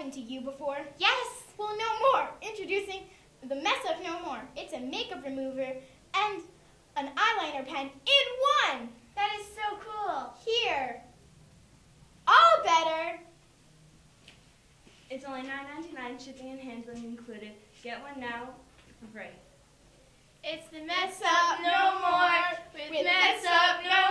happened to you before? Yes! Well, no more. Introducing the Mess Up No More. It's a makeup remover and an eyeliner pen in one. That is so cool. Here. All better. It's only $9.99, shipping and handling included. Get one now for free. It's the Mess Up No More with Mess Up No